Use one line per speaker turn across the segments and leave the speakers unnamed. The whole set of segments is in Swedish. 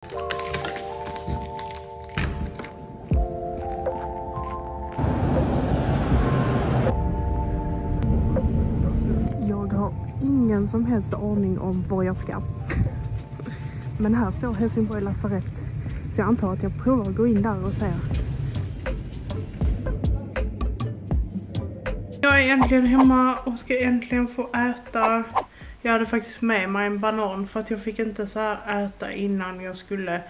Jag har ingen som helst aning om var jag ska. Men här står Helsingborg lasarett. Så jag antar att jag provar att gå in där och säga. Jag är äntligen hemma och ska äntligen få äta. Jag hade faktiskt med mig en banan för att jag fick inte så här äta innan jag skulle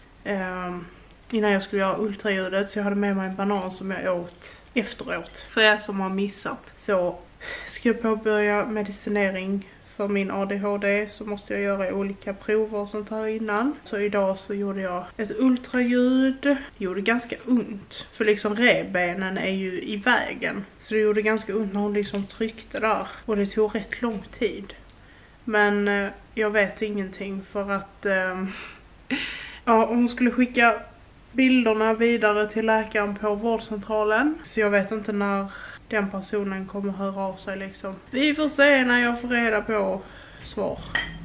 göra ultraljudet. Så jag hade med mig en banan som jag åt efteråt. För er som har missat. Så ska jag påbörja medicinering för min ADHD så måste jag göra olika prover och sånt här innan. Så idag så gjorde jag ett ultraljud. Det gjorde ganska ont. För liksom revbenen är ju i vägen. Så det gjorde ganska ont när hon liksom tryckte där. Och det tog rätt lång tid. Men jag vet ingenting för att ja, hon skulle skicka bilderna vidare till läkaren på vårdcentralen. Så jag vet inte när den personen kommer höra av sig liksom. Vi får se när jag får reda på svar.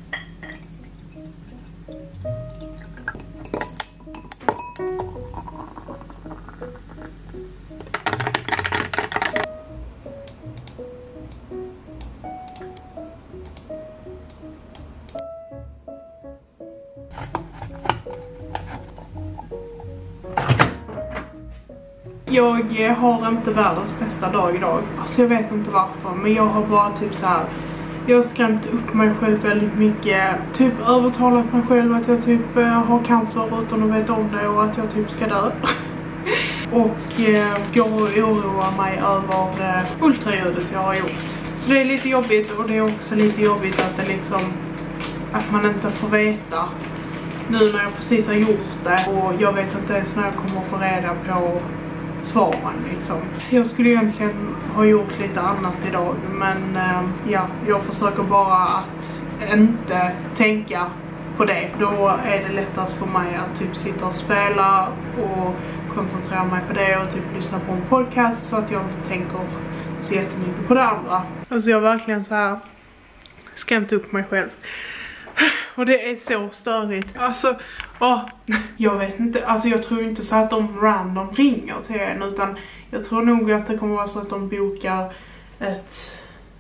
Jag har inte världens bästa dag idag. Alltså jag vet inte varför. Men jag har bara typ så här. Jag har skrämt upp mig själv väldigt mycket. Typ övertalat mig själv att jag typ har cancer utan att veta om det. Och att jag typ ska dö. Och jag oroar mig över ultraljudet jag har gjort. Så det är lite jobbigt. Och det är också lite jobbigt att det liksom. Att man inte får veta. Nu när jag precis har gjort det. Och jag vet inte ens när jag kommer att få reda på svaren liksom. Jag skulle egentligen ha gjort lite annat idag. Men ja, jag försöker bara att inte tänka på det. Då är det lättast för mig att typ sitta och spela och koncentrera mig på det och typ lyssna på en podcast så att jag inte tänker så jättemycket på det andra. Alltså jag har verkligen så här skrämt upp mig själv. Och det är så störigt. Alltså, jag vet inte. Alltså jag tror inte så att de random ringer till en. Utan jag tror nog att det kommer vara så att de bokar ett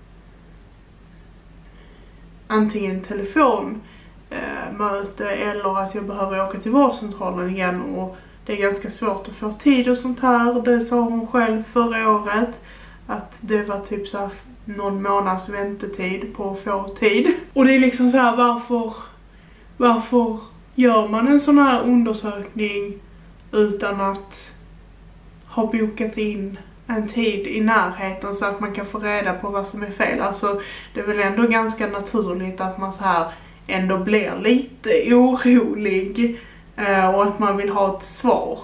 antingen telefonmöte eller att jag behöver åka till vårdcentralen igen. Och det är ganska svårt att få tid och sånt här. Det sa hon själv förra året. Att det var typ så här någon månads väntetid på att få tid. Och det är liksom så här, varför gör man en sån här undersökning utan att ha bokat in en tid i närheten så att man kan få reda på vad som är fel. Alltså det är väl ändå ganska naturligt att man så här ändå blir lite orolig och att man vill ha ett svar.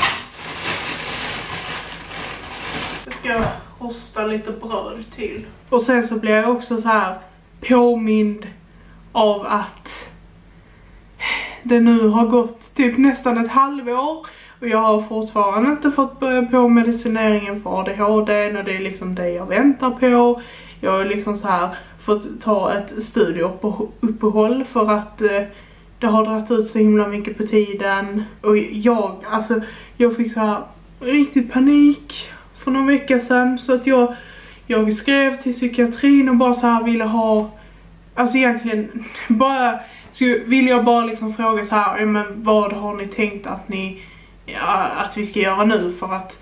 Jag ska rosta lite bröd till. Och sen så blir jag också så här påmind av att det nu har gått typ nästan ett halvår. Och jag har fortfarande inte fått börja på medicineringen för ADHD. Och det är liksom det jag väntar på. Jag har liksom så här fått ta ett studieuppehåll för att det har dragit ut så himla mycket på tiden. Och jag fick så här riktigt panik för några veckor sedan. Så att jag skrev till psykiatrin och bara så här ville ha. Alltså egentligen bara. Så vill jag bara liksom fråga så här. Men vad har ni tänkt att att vi ska göra nu? För att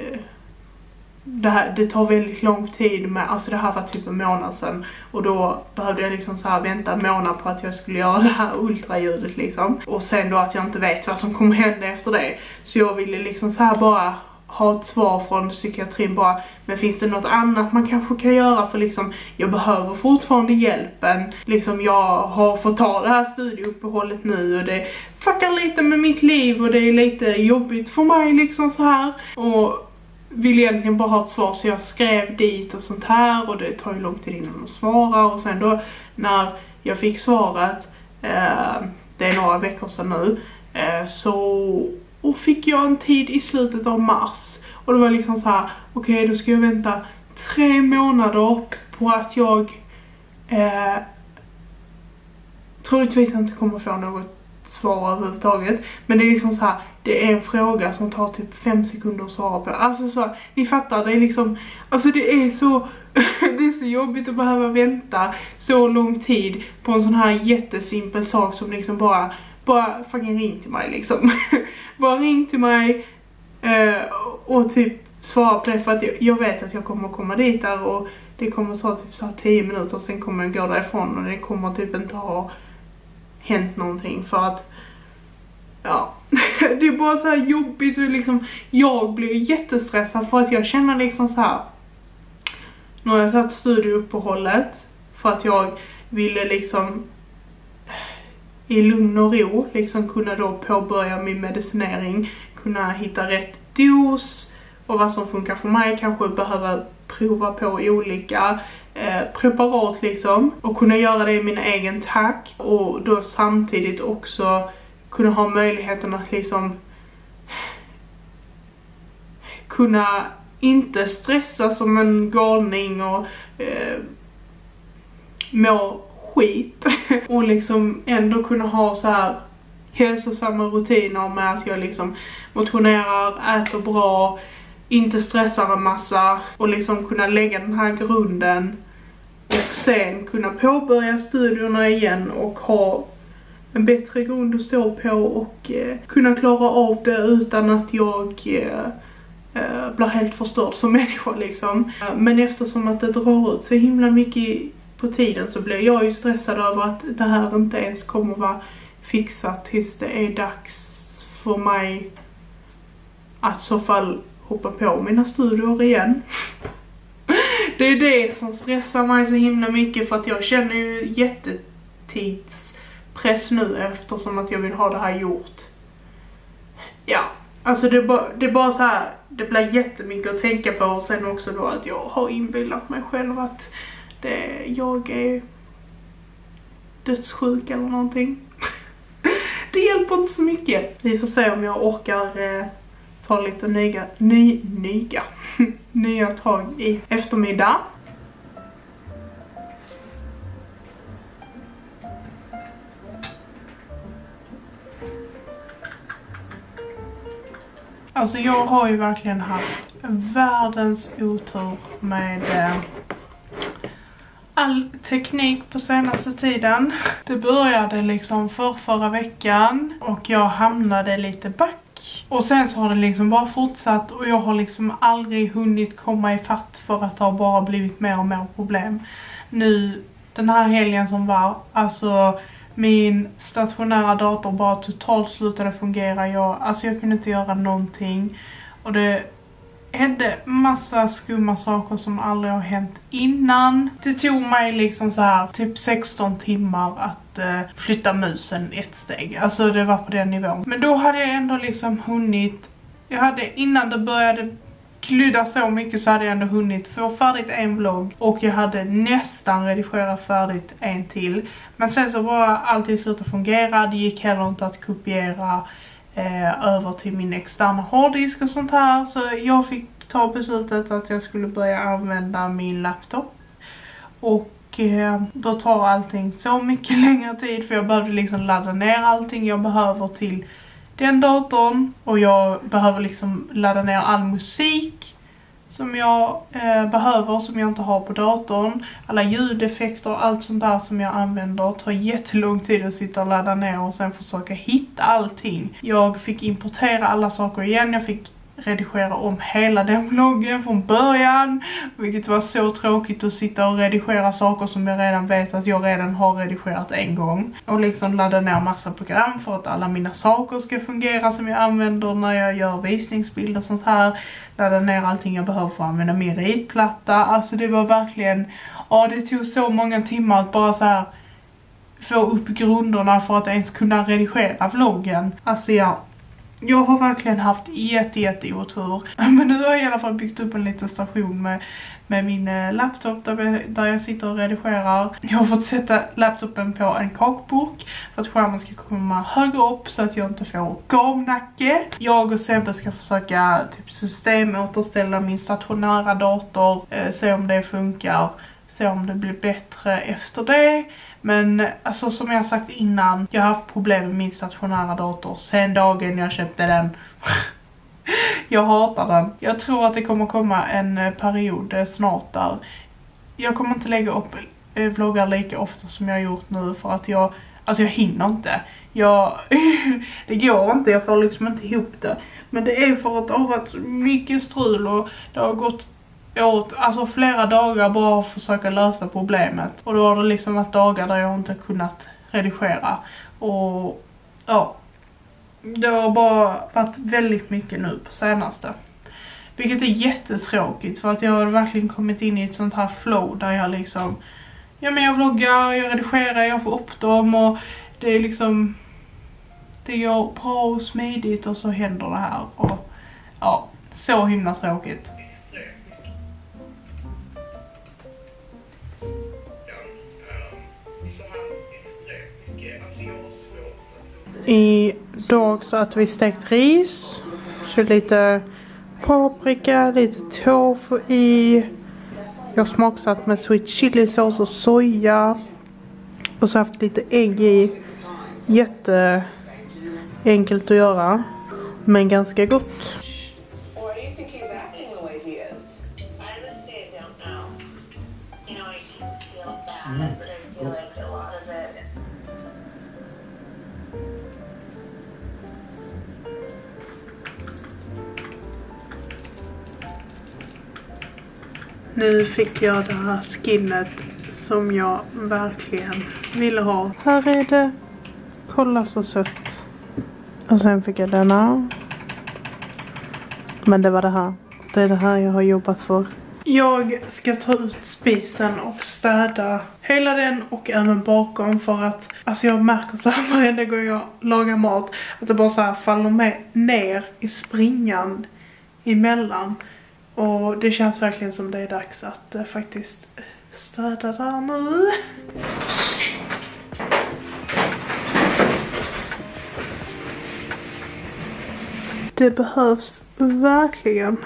det tar väldigt lång tid med. Alltså det här var typ en månad sedan. Och då behövde jag liksom så här vänta en månad på att jag skulle göra det här ultraljudet liksom. Och sen då att jag inte vet vad som kommer hända efter det. Så jag ville liksom så här bara ha ett svar från psykiatrin bara. Men finns det något annat man kanske kan göra? För liksom jag behöver fortfarande hjälpen. Liksom jag har fått ta det här studieuppehållet nu. Och det fuckar lite med mitt liv. Och det är lite jobbigt för mig liksom så här. Och vill egentligen bara ha ett svar. Så jag skrev dit och sånt här. Och det tar ju lång tid innan de svarar. Och sen då när jag fick svaret. Det är några veckor sedan nu. Och fick jag en tid i slutet av mars. Och det var liksom så här. Okej, då ska jag vänta 3 månader på att jag troligtvis inte kommer få något svara överhuvudtaget. Men det är liksom så här, det är en fråga som tar typ 5 sekunder att svara på. Alltså så, ni fattar, det är liksom, alltså det är så det är så jobbigt att behöva vänta så lång tid på en sån här jättesimpel sak som liksom bara fucking ring till mig liksom. Bara ring till mig och typ svara på det, för att jag vet att jag kommer komma dit där och det kommer ta typ så här 10 minuter, sen kommer jag gå därifrån och det kommer typ inte ha hänt någonting, för att ja, det är bara så här jobbigt och liksom, jag blir jättestressad för att jag känner liksom så här. Nu har jag tagit studieuppehållet för att jag ville liksom i lugn och ro liksom kunna då påbörja min medicinering, kunna hitta rätt dos och vad som funkar för mig, kanske behöva prova på olika preparat liksom och kunna göra det i min egen takt och då samtidigt också kunna ha möjligheten att liksom kunna inte stressa som en galning och må skit och liksom ändå kunna ha så här hälsosamma rutiner med att jag liksom motionerar, äter bra, inte stressar en massa och liksom kunna lägga den här grunden och sen kunna påbörja studierna igen och ha en bättre grund att stå på och kunna klara av det utan att jag blir helt förstörd som människa liksom. Men eftersom att det drar ut så himla mycket på tiden så blir jag ju stressad över att det här inte ens kommer vara fixat tills det är dags för mig att i så fall hoppa på mina studier igen. Det är det som stressar mig så himla mycket, för att jag känner ju jättetidspress nu eftersom att jag vill ha det här gjort. Ja, alltså det är bara så här, det blir jättemycket att tänka på, och sen också då att jag har inbillat mig själv att jag är dödssjuk eller någonting. Det hjälper inte så mycket. Vi får se om jag orkar ta lite nya tag i eftermiddag. Alltså jag har ju verkligen haft världens otur med all teknik på senaste tiden. Det började liksom förra veckan och jag hamnade lite back. Och sen så har det liksom bara fortsatt och jag har liksom aldrig hunnit komma i fatt, för att det har bara blivit mer och mer problem. Nu den här helgen som var, alltså min stationära dator bara totalt slutade fungera. Jag kunde inte göra någonting. Och det hände massa skumma saker som aldrig har hänt innan. Det tog mig liksom så här typ 16 timmar att flytta musen ett steg. Alltså det var på den nivån. Men då hade jag ändå liksom hunnit. Innan det började klydda så mycket så hade jag ändå hunnit få färdigt en vlogg. Och jag hade nästan redigerat färdigt en till. Men sen så bara allting slutade fungera. Det gick heller inte att kopiera över till min externa hårddisk och sånt här. Så jag fick ta beslutet att jag skulle börja använda min laptop. Och då tar allting så mycket längre tid, för jag behövde liksom ladda ner allting jag behöver till den datorn. Och jag behöver liksom ladda ner all musik som jag behöver, som jag inte har på datorn. Alla ljudeffekter och allt sånt där som jag använder tar jättelång tid att sitta och ladda ner och sen försöka hitta allting. Jag fick importera alla saker igen, jag fick redigera om hela den vloggen från början, vilket var så tråkigt att sitta och redigera saker som jag redan vet att jag redan har redigerat en gång. Och liksom ladda ner massa program för att alla mina saker ska fungera som jag använder när jag gör visningsbilder och sånt här. Ladda ner allting jag behöver för att använda min ritplatta. Alltså det var verkligen, det tog så många timmar att bara så här få upp grunderna för att ens kunna redigera vloggen. Alltså jag har verkligen haft jätte otur. Men nu har jag i alla fall byggt upp en liten station med min laptop där jag sitter och redigerar. Jag har fått sätta laptopen på en kakburk för att skärmen ska komma högre upp så att jag inte får gamnacke. Jag och Sebbe ska försöka typ systemåterställa min stationära dator, se om det funkar, se om det blir bättre efter det. Men alltså som jag sagt innan, jag har haft problem med min stationära dator sen dagen jag köpte den. Jag hatar den. Jag tror att det kommer komma en period snart där jag kommer inte lägga upp vloggar lika ofta som jag har gjort nu, för att jag hinner inte. Det går inte, jag får liksom inte ihop det. Men det är för att det har varit mycket strul och det har gått åt flera dagar bara att försöka lösa problemet. Och då har det liksom varit dagar där jag inte kunnat redigera. Och ja, det har bara varit väldigt mycket nu på senaste. Vilket är jättetråkigt, för att jag har verkligen kommit in i ett sånt här flow där jag liksom, ja men jag vloggar, jag redigerar, jag får upp dem och det är liksom, det går bra och smidigt och så händer det här. Och ja, så himla tråkigt. Idag så att vi stekt ris, så lite paprika, lite tofu i. Jag smaksatt med sweet chili sås och soja. Och så haft lite ägg i. Jätteenkelt att göra, men ganska gott. Nu fick jag det här skinnet som jag verkligen ville ha. Här är det. Kolla så sött. Och sen fick jag denna. Men det var det här. Det är det här jag har jobbat för. Jag ska ta ut spisen och städa hela den och även bakom, för att jag märker så här varje gång jag lagar mat att det bara så här faller med ner i springan emellan. Och det känns verkligen som det är dags att faktiskt städa där nu. Det behövs verkligen.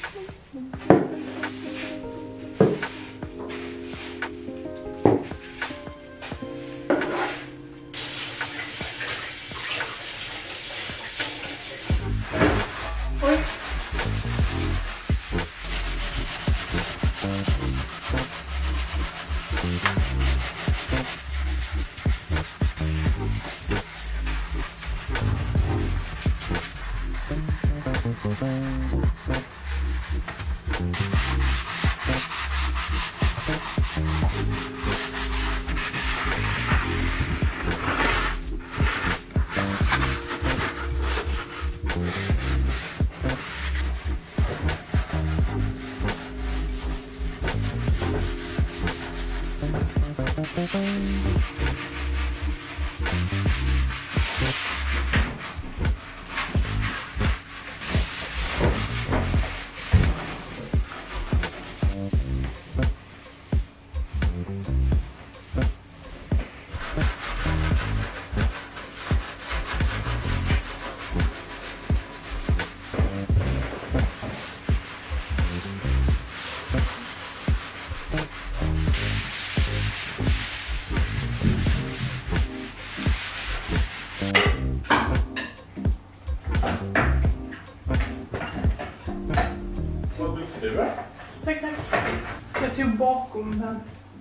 Tack. Jag tog bakom den.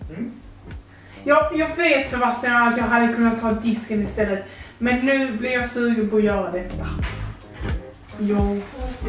Jag vet, Sebastian, att jag hade kunnat ta disken istället. Men nu blir jag sugen på att göra detta. Jo.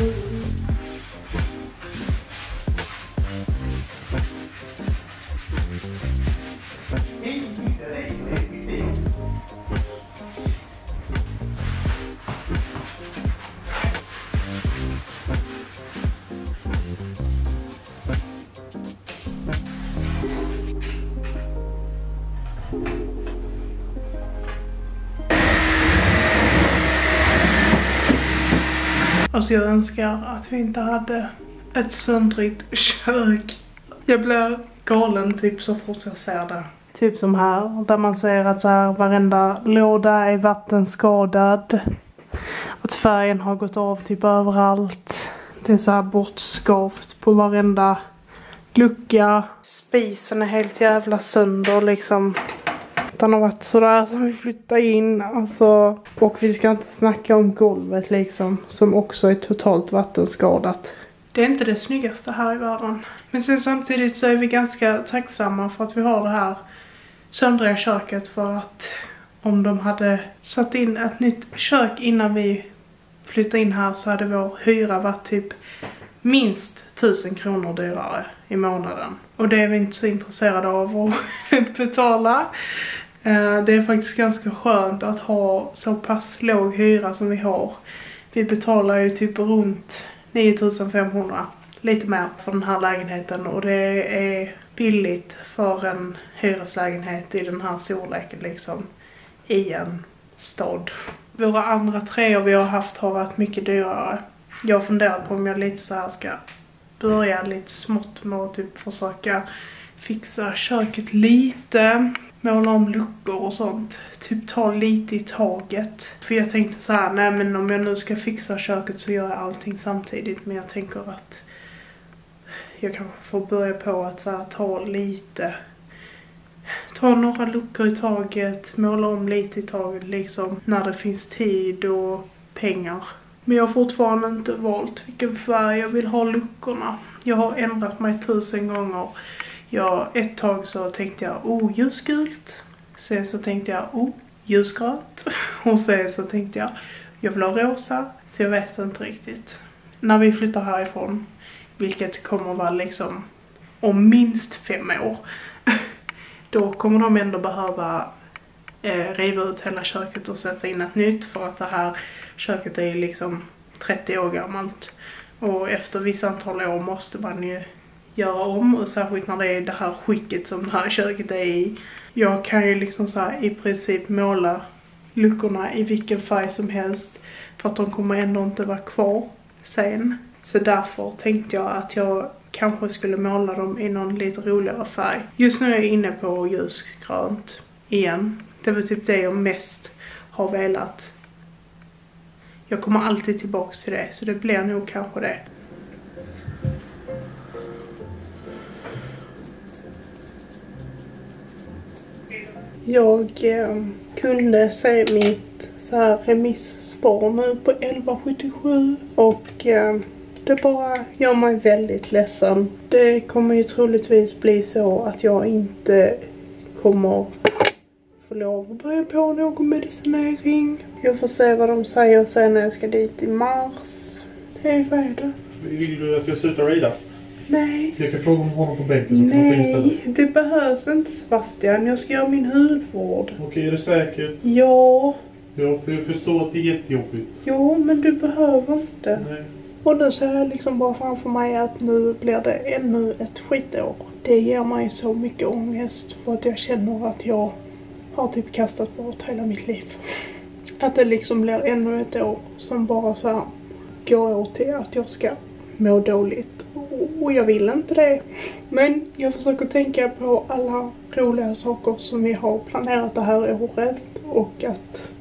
Alltså jag önskar att vi inte hade ett söndrigt kök. Jag blir galen typ så fort jag ser det. Typ som här, där man ser att så här, varenda låda är vattenskadad. Att färgen har gått av typ överallt. Det är så här bortskavt på varenda lucka. Spisen är helt jävla sönder liksom. gatan har varit sådär som vi flyttar in. Alltså, och vi ska inte snacka om golvet liksom, som också är totalt vattenskadat. Det är inte det snyggaste här i världen. Men sen samtidigt så är vi ganska tacksamma för att vi har det här söndriga köket, för att om de hade satt in ett nytt kök innan vi flyttade in här så hade vår hyra varit typ minst 1000 kronor dyrare i månaden. Och det är vi inte så intresserade av att betala. Det är faktiskt ganska skönt att ha så pass låg hyra som vi har. Vi betalar ju typ runt 9500, lite mer för den här lägenheten, och det är billigt för en hyreslägenhet i den här storleken liksom i en stad. Våra andra treor vi har haft har varit mycket dyrare. Jag funderar på om jag lite så här ska börja lite smått med att typ försöka fixa köket lite, måla om luckor och sånt, typ ta lite i taget. För jag tänkte så här, nej men om jag nu ska fixa köket så gör jag allting samtidigt, men jag tänker att jag kanske får börja på att så här, ta några luckor i taget, måla om lite i taget liksom, när det finns tid och pengar. Men jag har fortfarande inte valt vilken färg jag vill ha luckorna. Jag har ändrat mig 1000 gånger. Ett tag så tänkte jag, ljusgult. Sen så tänkte jag, ljusgrönt. Och sen så tänkte jag vill ha rosa. Så jag vet inte riktigt. När vi flyttar härifrån, vilket kommer vara liksom om minst 5 år, då kommer de ändå behöva riva ut hela köket och sätta in ett nytt, för att det här köket är liksom 30 år gammalt. Och efter vissa antal år måste man ju göra om, och särskilt när det är det här skicket som det här köket är i. Jag kan ju liksom så här i princip måla luckorna i vilken färg som helst, för att de kommer ändå inte vara kvar sen. Så därför tänkte jag att jag kanske skulle måla dem i någon lite roligare färg. Just nu är jag inne på ljusgrönt igen. Det var typ det jag mest har velat. Jag kommer alltid tillbaka till det, så det blir nog kanske det. Jag kunde se mitt så här remissspår nu på 1177 och det bara gör mig väldigt ledsen. Det kommer ju troligtvis bli så att jag inte kommer få lov att börja på någon medicinering. Jag får se vad de säger sen när jag ska dit i mars. Vad är det?
Vill du att jag slutar rida?
Nej.
Jag kan fråga om honom på bänken så kan
Nej, det behövs inte, Sebastian. Jag ska göra min hudvård.
Okej, är det säkert?
Ja.
Ja, för jag förstår att det är jättejobbigt.
Jo, men du behöver inte.
Nej.
Och nu ser jag liksom bara framför mig att nu blir det ännu ett skitår. Det ger mig så mycket ångest, för att jag känner att jag har typ kastat bort hela mitt liv. Att det liksom blir ännu ett år som bara så här går åt till att jag ska må dåligt. Och jag vill inte det. Men jag försöker tänka på alla roliga saker som vi har planerat det här året. Och att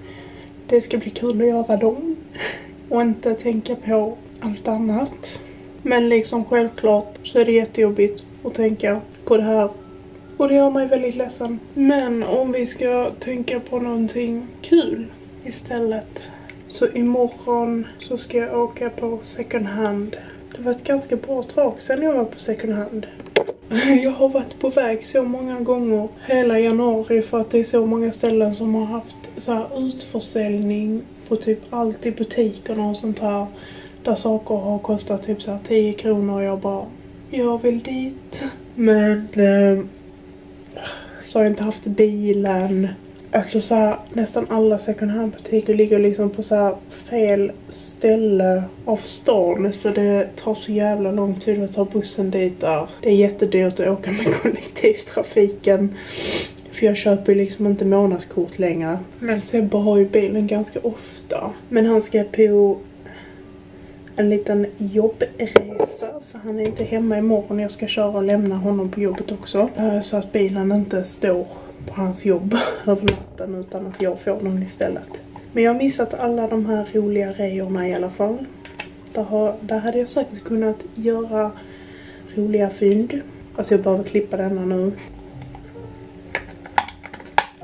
det ska bli kul att göra dem. Och inte tänka på allt annat. Men liksom självklart så är det jättejobbigt att tänka på det här. Och det gör mig väldigt ledsen. Men om vi ska tänka på någonting kul istället. Så imorgon så ska jag åka på second hand. Det var ett ganska bra tag sedan jag var på second hand. Jag har varit på väg så många gånger hela januari, för att det är så många ställen som har haft så här utförsäljning på typ allt i butikerna och sånt här. Där saker har kostat typ så här 10 kronor och jag vill dit. Men så har jag inte haft bilen. Alltså så här, nästan alla second hand butiker ligger liksom på så här fel ställe av stan, så det tar så jävla lång tid att ta bussen dit där. Det är jättedyrt att åka med kollektivtrafiken, för jag köper liksom inte månadskort längre. Men Sebbe har ju bilen ganska ofta, men han ska på en liten jobbresa, så han är inte hemma imorgon. Jag ska köra och lämna honom på jobbet också, så att bilen inte står på hans jobb över natten, utan att jag får någon istället. Men jag har missat alla de här roliga reorna i alla fall. Där hade jag säkert kunnat göra roliga fynd. Alltså jag behöver klippa denna nu.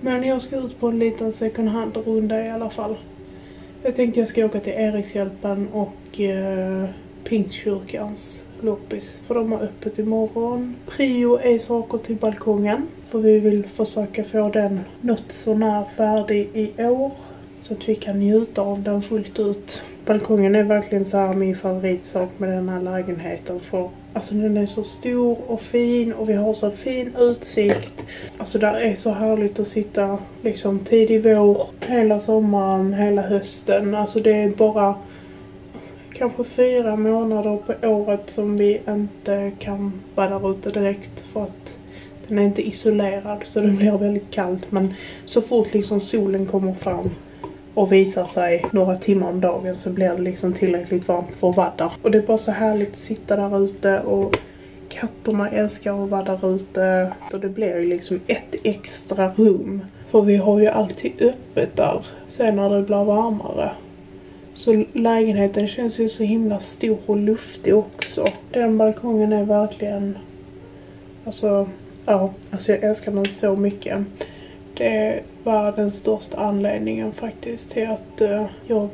Men jag ska ut på en liten second hand runda i alla fall. Jag tänkte jag ska åka till Erikshjälpen och Pingstkyrkans loppis. För de har öppet imorgon. Prio är saker till balkongen. För vi vill försöka få den något så när färdig i år. Så att vi kan njuta av den fullt ut. Balkongen är verkligen så här min favoritsak med den här lägenheten. För alltså den är så stor och fin och vi har så fin utsikt. Alltså där är så härligt att sitta liksom tidig vår, hela sommaren, hela hösten. Alltså det är bara kanske 4 månader på året som vi inte kan vara där ute direkt. För att den är inte isolerad så det blir väldigt kallt. Men så fort liksom solen kommer fram och visar sig några timmar om dagen så blir det liksom tillräckligt varmt för att vara där. Och det är bara så härligt att sitta där ute och katterna älskar att vara där ute. Och det blir ju liksom ett extra rum. För vi har ju alltid öppet där sen när det blir varmare. Så lägenheten känns ju så himla stor och luftig också. Den balkongen är verkligen, alltså jag älskar den så mycket. Det var den största anledningen faktiskt till att jag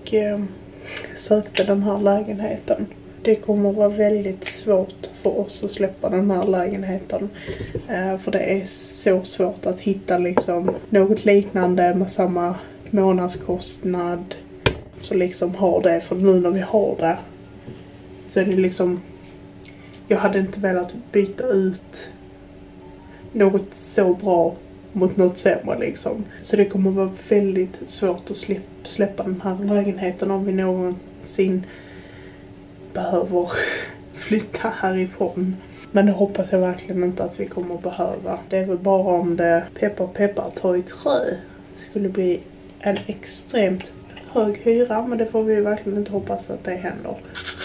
sökte den här lägenheten. Det kommer att vara väldigt svårt för oss att släppa den här lägenheten. För det är så svårt att hitta liksom något liknande med samma månadskostnad. Så liksom har det, för nu när vi har det så är det liksom, jag hade inte velat byta ut något så bra mot något sämre liksom. Så det kommer vara väldigt svårt att släppa den här lägenheten om vi någonsin behöver flytta härifrån. Men det hoppas jag verkligen inte att vi kommer behöva. Det är väl bara om det peppar tar i trä skulle bli en extremt hög hyra, men det får vi verkligen inte hoppas att det händer.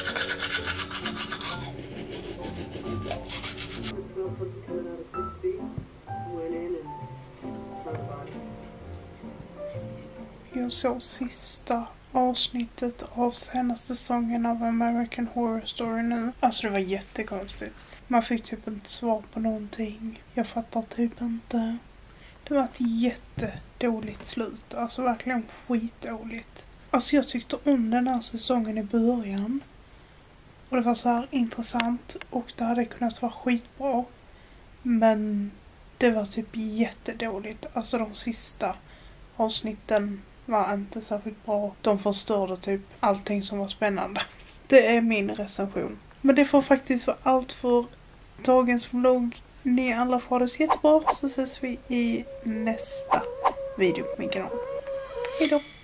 Jag såg sista avsnittet av senaste säsongen av American Horror Story nu. Alltså det var jättekonstigt. Man fick typ inte svar på någonting. Jag fattar typ inte. Det var ett jättedåligt slut. Alltså verkligen skitdåligt. Alltså jag tyckte om den här säsongen i början. Och det var så här intressant. Och det hade kunnat vara skitbra. Men det var typ jättedåligt. Alltså de sista avsnitten var inte särskilt bra. De förstörde typ allting som var spännande. Det är min recension. Men det får faktiskt vara allt för dagens vlogg. Ni alla får det så jättebra. Så ses vi i nästa video på min kanal. Hejdå!